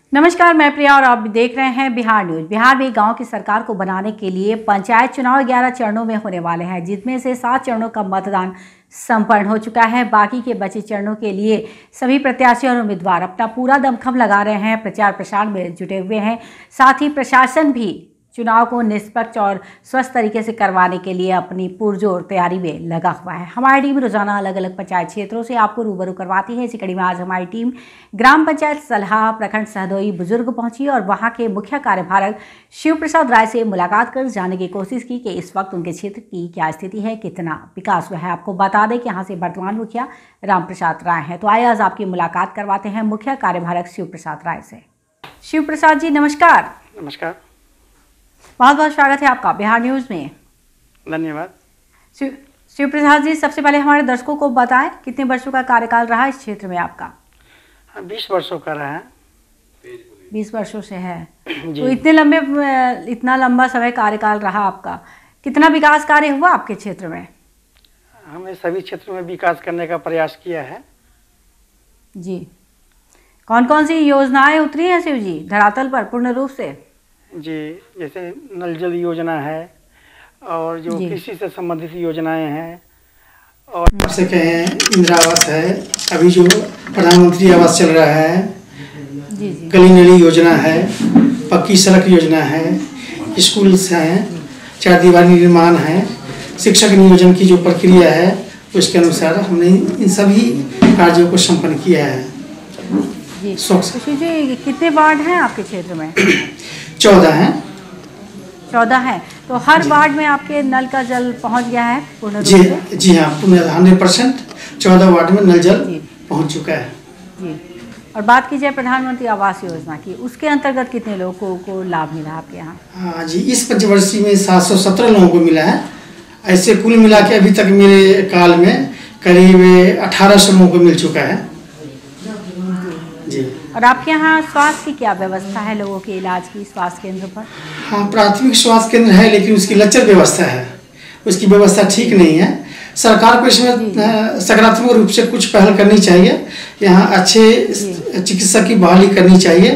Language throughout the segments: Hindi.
नमस्कार, मैं प्रिया और आप देख रहे हैं बिहार न्यूज। बिहार में गांव की सरकार को बनाने के लिए पंचायत चुनाव 11 चरणों में होने वाले हैं, जिसमें से 7 चरणों का मतदान संपन्न हो चुका है। बाकी के बचे चरणों के लिए सभी प्रत्याशी और उम्मीदवार अपना पूरा दमखम लगा रहे हैं, प्रचार प्रसार में जुटे हुए हैं। साथ ही प्रशासन भी चुनाव को निष्पक्ष और स्वस्थ तरीके से करवाने के लिए अपनी पुरजोर तैयारी में लगा हुआ है। हमारी टीम रोजाना अलग अलग पंचायत क्षेत्रों से आपको रूबरू करवाती है। इसी कड़ी में आज हमारी टीम ग्राम पंचायत सलहा प्रखंड सहदोई बुजुर्ग पहुंची और वहां के मुख्य कार्यपालक शिव प्रसाद राय से मुलाकात कर जानने की कोशिश की कि इस वक्त उनके क्षेत्र की क्या स्थिति है, कितना विकास हुआ है। आपको बता दें कि यहाँ से वर्तमान मुखिया राम प्रसाद राय हैं। तो आइए आज आपकी मुलाकात करवाते हैं मुख्य कार्यपालक शिव प्रसाद राय से। शिव प्रसाद जी नमस्कार। नमस्कार, बहुत बहुत स्वागत है आपका बिहार न्यूज में। धन्यवाद। शिव प्रसाद जी, सबसे पहले हमारे दर्शकों को बताएं कितने वर्षों का कार्यकाल रहा इस क्षेत्र में आपका? 20 वर्षों का रहा है। 20 वर्षों से है तो इतना लंबा समय कार्यकाल रहा आपका, कितना विकास कार्य हुआ आपके क्षेत्र में? हमने सभी क्षेत्रों में विकास करने का प्रयास किया है। जी, कौन कौन सी योजनाएं उतरी हैं शिव जी धरातल पर पूर्ण रूप से? जी, जैसे नल जल योजना है और जो कृषि से संबंधित योजनाएं हैं, और से कहें इंदिरा आवास है, अभी जो प्रधानमंत्री आवास चल रहा है, गली नली योजना है, पक्की सड़क योजना है, स्कूल हैं, 4 दीवारी निर्माण है, शिक्षक नियोजन की जो प्रक्रिया है उसके अनुसार हमने इन सभी कार्यों को संपन्न किया है। जी, कितने वार्ड हैं आपके क्षेत्र में? 14 हैं। 14 हैं, तो हर वार्ड में आपके नल का जल पहुंच गया है पूर्ण रूप से? जी हाँ, 100% 14 वार्ड में नल जल पहुंच चुका है। जी, और बात की जाए प्रधानमंत्री आवास योजना की, उसके अंतर्गत कितने लोगों को लाभ मिला आपके यहाँ? हाँ जी, इस पंचवर्षीय में 717 लोगों को मिला है। ऐसे कुल मिला के अभी तक मेरे काल में करीब 1800 लोगों को मिल चुका है। जी, और आपके यहाँ स्वास्थ्य की क्या व्यवस्था है लोगों के इलाज की स्वास्थ्य केंद्र पर? हाँ, प्राथमिक स्वास्थ्य केंद्र है, लेकिन उसकी लचर व्यवस्था है, उसकी व्यवस्था ठीक नहीं है। सरकार को इसमें सकारात्मक रूप से कुछ पहल करनी चाहिए। यहाँ अच्छे चिकित्सक की बहाली करनी चाहिए,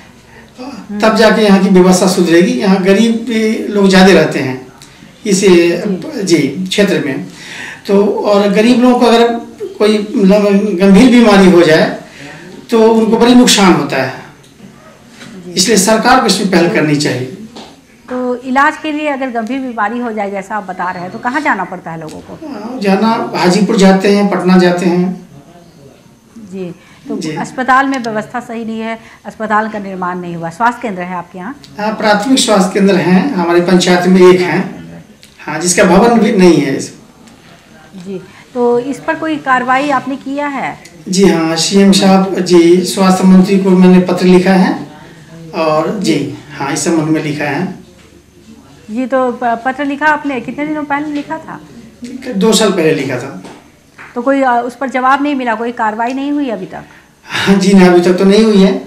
तब जाके यहाँ की व्यवस्था सुधरेगी। यहाँ गरीब लोग ज़्यादा रहते हैं इस क्षेत्र में, तो और गरीब लोगों को अगर कोई गंभीर बीमारी हो जाए तो उनको बड़ी नुकसान होता है, इसलिए सरकार को इसमें पहल करनी चाहिए। तो इलाज के लिए अगर गंभीर बीमारी हो जाए जैसा आप बता रहे हैं तो कहाँ जाना पड़ता है लोगों को? जाना हाजीपुर जाते हैं, पटना जाते हैं। जी, तो अस्पताल में व्यवस्था सही नहीं है, अस्पताल का निर्माण नहीं हुआ। स्वास्थ्य केंद्र है आपके यहाँ? हाँ, प्राथमिक स्वास्थ्य केंद्र हैं हमारे पंचायत में, एक है हाँ, जिसका भवन भी नहीं है। जी, तो इस पर कोई कार्रवाई आपने किया है? जी हाँ, सीएम साहब जी, स्वास्थ्य मंत्री को मैंने पत्र लिखा है और जी हाँ, इस संबंध में लिखा है। जी, तो पत्र लिखा आपने कितने दिनों पहले लिखा था? 2 साल पहले लिखा था। तो कोई उस पर जवाब नहीं मिला, कोई कार्रवाई नहीं हुई अभी तक? हाँ जी, नहीं, अभी तक तो नहीं हुई है।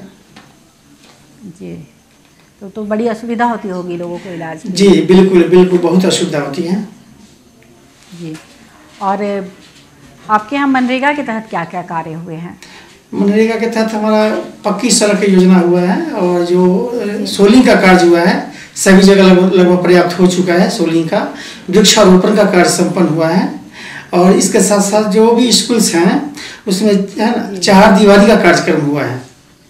जी, तो बड़ी असुविधा होती होगी लोगों को इलाज में? जी बिल्कुल बिल्कुल, बहुत असुविधा होती है। जी, और आपके यहाँ मनरेगा के तहत क्या क्या कार्य हुए हैं? मनरेगा के तहत हमारा पक्की सड़क योजना हुआ है, और जो सोलिंग का कार्य हुआ है सभी जगह लगभग पर्याप्त हो चुका है। सोलिंग का वृक्षारोपण का कार्य संपन्न हुआ है, और इसके साथ साथ जो भी स्कूल्स हैं उसमें है ना 4 दीवारी का कार्यक्रम हुआ है।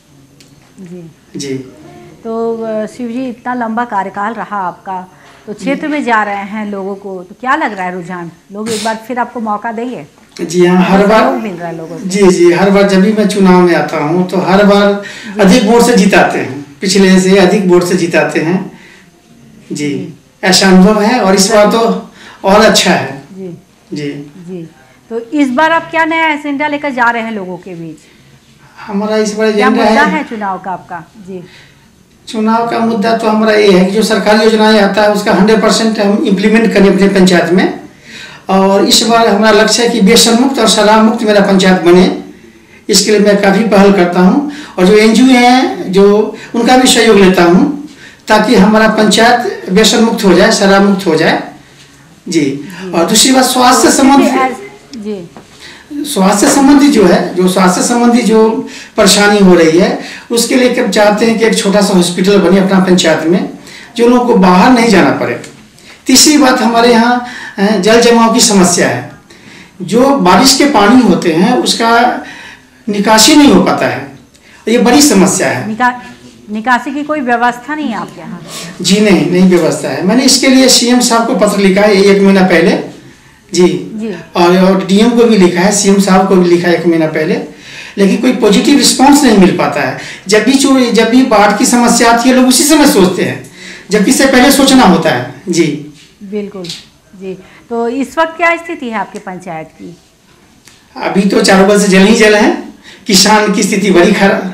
जी, तो शिव जी, इतना लंबा कार्यकाल रहा आपका, तो क्षेत्र में जा रहे हैं लोगों को, तो क्या लग रहा है रुझान? लोग एक बार फिर आपको मौका देंगे? जी हाँ, हर बार मिल रहा है लोगों को। जी, हर बार जब भी मैं चुनाव में आता हूँ तो हर बार अधिक वोट से जिताते हैं, पिछले से अधिक वोट से जिताते हैं। जी, ऐसा अनुभव है, और इस बार तो और अच्छा है। जी जी जी, तो इस बार आप क्या नया एजेंडा लेकर जा रहे हैं लोगों के बीच? हमारा इस बार क्या एजेंडा मुद्दा है चुनाव का आपका? जी, चुनाव का मुद्दा तो हमारा ये है कि जो सरकारी योजनाएं आता है उसका 100% हम इम्प्लीमेंट करें अपने पंचायत में। और इस बार हमारा लक्ष्य है कि व्यसन मुक्त और शराब मुक्त मेरा पंचायत बने। इसके लिए मैं काफ़ी पहल करता हूँ, और जो NGO हैं जो उनका भी सहयोग लेता हूँ, ताकि हमारा पंचायत व्यसन मुक्त हो जाए, शराब मुक्त हो जाए। जी, और दूसरी बात स्वास्थ्य संबंधी, स्वास्थ्य संबंधी जो स्वास्थ्य संबंधी जो परेशानी हो रही है, उसके लिए हम चाहते हैं कि एक छोटा सा हॉस्पिटल बने अपना पंचायत में, जो लोगों को बाहर नहीं जाना पड़े। तीसरी बात, हमारे यहाँ जल जमाव की समस्या है। जो बारिश के पानी होते हैं उसका निकासी नहीं हो पाता है, ये बड़ी समस्या है। निकासी की कोई व्यवस्था नहीं है आपके यहाँ? जी नहीं व्यवस्था है। मैंने इसके लिए सीएम साहब को पत्र लिखा है 1 महीना पहले जी। और डीएम को भी लिखा है, सीएम साहब को भी लिखा है 1 महीना पहले, लेकिन कोई पॉजिटिव रिस्पांस नहीं मिल पाता है। जब भी बाढ़ की समस्या आती है लोग उसी समय सोचते हैं, जबकि इससे पहले सोचना होता है जी। बिल्कुल जी। तो इस वक्त क्या स्थिति है आपके पंचायत की? अभी तो चारों बगल से जल ही जल है। किसान की स्थिति बड़ी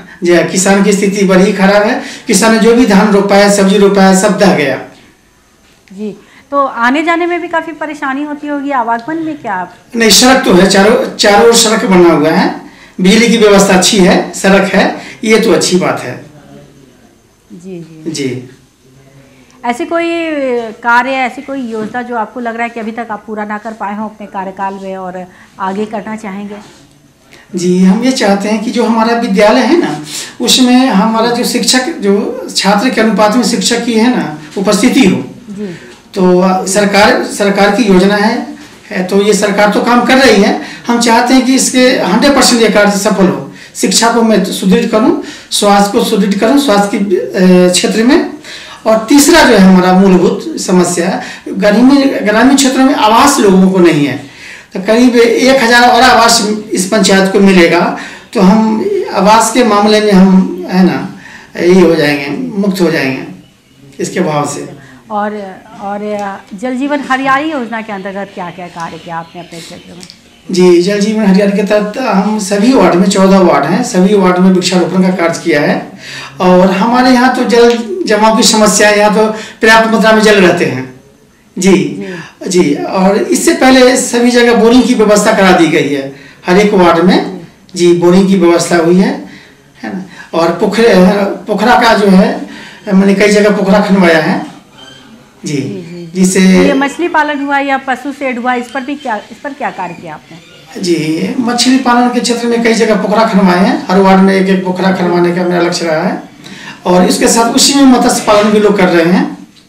खराब है। किसान ने जो भी धान रोपा है, सब्जी रोपा है, सब दह गया जी। तो आने जाने में भी काफी परेशानी होती होगी, आवागमन में क्या? नहीं, सड़क तो है, चारों ओर सड़क बना हुआ है, बिजली की व्यवस्था अच्छी है, सड़क है, ये तो अच्छी बात है जी जी जी। ऐसी कोई कार्य, ऐसी कोई योजना जो आपको लग रहा है कि अभी तक आप पूरा ना कर पाए हो अपने कार्यकाल में और आगे करना चाहेंगे? जी, हम ये चाहते हैं कि जो हमारा विद्यालय है ना, उसमें हमारा जो शिक्षक, जो छात्र के अनुपात में शिक्षक की है ना उपस्थिति हो जी। तो सरकार की योजना है तो ये सरकार तो काम कर रही है। हम चाहते हैं कि इसके 100% ये कार्य सफल हो। शिक्षा को मैं सुदृढ़ करूं, स्वास्थ्य को सुदृढ़ करूं, स्वास्थ्य के क्षेत्र में। और तीसरा जो है हमारा मूलभूत समस्या है, ग्रामीण क्षेत्रों में आवास लोगों को नहीं है, तो करीब 1000 और आवास इस पंचायत को मिलेगा, तो हम आवास के मामले में हम है ना ये हो जाएंगे, मुक्त हो जाएंगे इसके अभाव से। और जल जीवन हरियाली योजना के अंतर्गत क्या क्या कार्य किया आपने अपने क्षेत्र में? जी, जल जीवन हरियाली के तहत हम सभी वार्ड में, 14 वार्ड हैं, सभी वार्ड में वृक्षारोपण का कार्य किया है। और हमारे यहाँ तो जल जमाव की समस्या है, यहाँ तो पर्याप्त मात्रा में जल रहते हैं जी। और इससे पहले सभी जगह बोरिंग की व्यवस्था करा दी गई है, हर एक वार्ड में जी बोरिंग की व्यवस्था हुई है ना। और पोखरा का जो है, मैंने कई जगह पोखरा खनवाया है जी। जिससे ये मछली पालन हुआ या पशु शेड हुआ, इस पर क्या कार्य किया आपने? जी, मछली पालन के क्षेत्र में कई जगह पोखरा खनवाए हैं, हर वार्ड में एक पोखरा खनवाने का मेरा लक्ष्य रहा है। और इसके साथ उसी में मत्स्य पालन भी लोग कर रहे हैं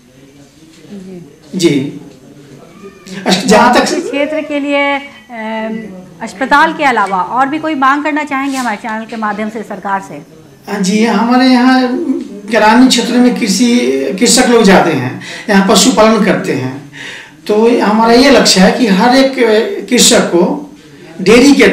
जी। जहाँ तक क्षेत्र के लिए अस्पताल के अलावा और भी कोई मांग करना चाहेंगे हमारे चैनल के माध्यम से सरकार से? जी, हमारे यहाँ ग्रामीण क्षेत्र में कृषक लोग ज़्यादा हैं, यहाँ पशुपालन करते हैं, तो हमारा ये लक्ष्य है कि हर एक कृषक को डेयरी के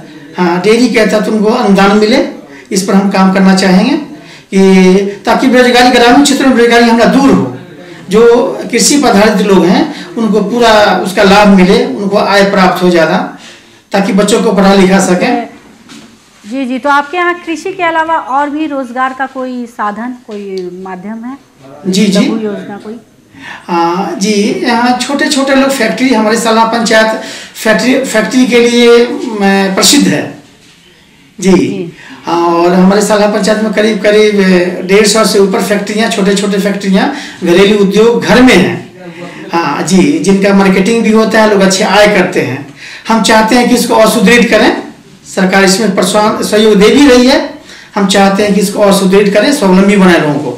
तहत उनको अनुदान मिले। इस पर हम काम करना चाहेंगे कि ताकि बेरोजगारी, ग्रामीण क्षेत्र में बेरोजगारी हमारा दूर हो। जो कृषि पर आधारित लोग हैं उनको पूरा उसका लाभ मिले, उनको आय प्राप्त हो ज़्यादा, ताकि बच्चों को पढ़ा लिखा सकें जी। तो आपके यहाँ कृषि के अलावा और भी रोजगार का कोई साधन, कोई माध्यम है? जी योजना कोई? जी, यहाँ छोटे छोटे लोग फैक्ट्री, हमारे साला पंचायत फैक्ट्री के लिए प्रसिद्ध है जी। और हमारे साला पंचायत में करीब 150 से ऊपर फैक्ट्रियाँ, छोटे छोटे फैक्ट्रियाँ, घरेलू उद्योग घर में हैं हाँ जी, जिनका मार्केटिंग भी होता है, लोग अच्छे आय करते हैं। हम चाहते हैं कि इसको और सुदृढ़ करें, सरकार इसमें सहयोग दे भी रही है। हम चाहते हैं कि इसको और सुदृढ़ करें, स्वावलंबी बनाए लोगों को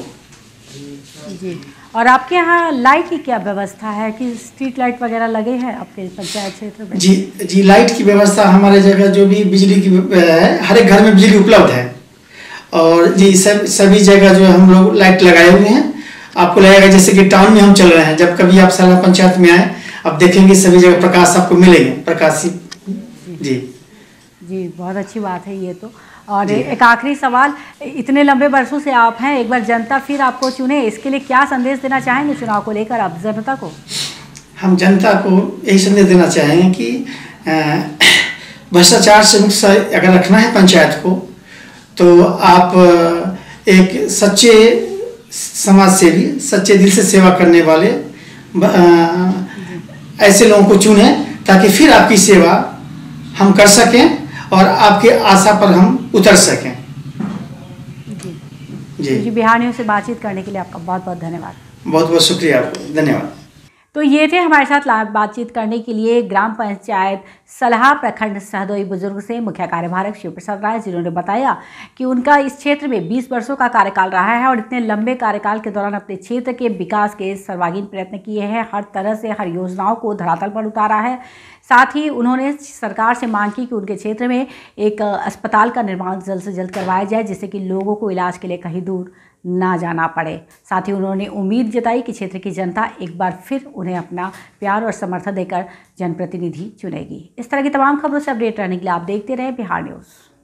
जी। और आपके यहाँ लाइट की क्या व्यवस्था है कि स्ट्रीट लाइट वगैरह लगे हैं आपके पंचायत क्षेत्र में? जी, लाइट की व्यवस्था हमारे जगह जो भी बिजली की है, हर एक घर में बिजली उपलब्ध है। और जी सभी जगह जो हम लोग लाइट लगाए हुए हैं। आपको लगेगा जैसे कि टाउन में हम चल रहे हैं। जब कभी आप साला पंचायत में आए, आप देखेंगे सभी जगह प्रकाश आपको मिलेंगे, प्रकाशित जी। बहुत अच्छी बात है ये तो। और एक आखिरी सवाल, इतने लंबे वर्षों से आप हैं, एक बार जनता फिर आपको चुने, इसके लिए क्या संदेश देना चाहेंगे चुनाव को लेकर आप जनता को? हम जनता को यही संदेश देना चाहेंगे कि भ्रष्टाचार से मुक्त अगर रखना है पंचायत को, तो आप एक सच्चे समाज सेवी, सच्चे दिल से सेवा करने वाले ऐसे लोगों को चुने, ताकि फिर आपकी सेवा हम कर सकें और आपके आशा पर हम उतर सकें जी। बिहार न्यूज़ से बातचीत करने के लिए आपका बहुत बहुत धन्यवाद। बहुत बहुत शुक्रिया आपको, धन्यवाद। तो ये थे हमारे साथ बातचीत करने के लिए ग्राम पंचायत सलाह प्रखंड सहदोई बुजुर्ग से मुख्य कार्यवाहक शिव प्रसाद राय, जिन्होंने बताया कि उनका इस क्षेत्र में 20 वर्षों का कार्यकाल रहा है और इतने लंबे कार्यकाल के दौरान अपने क्षेत्र के विकास के सर्वांगीण प्रयत्न किए हैं, हर तरह से हर योजनाओं को धरातल पर उतारा है। साथ ही उन्होंने सरकार से मांग की कि उनके क्षेत्र में एक अस्पताल का निर्माण जल्द से जल्द करवाया जाए, जिससे कि लोगों को इलाज के लिए कहीं दूर ना जाना पड़े। साथ ही उन्होंने उम्मीद जताई कि क्षेत्र की जनता एक बार फिर उन्हें अपना प्यार और समर्थन देकर जनप्रतिनिधि चुनेगी। इस तरह की तमाम खबरों से अपडेट रहने के लिए आप देखते रहें बिहार न्यूज़।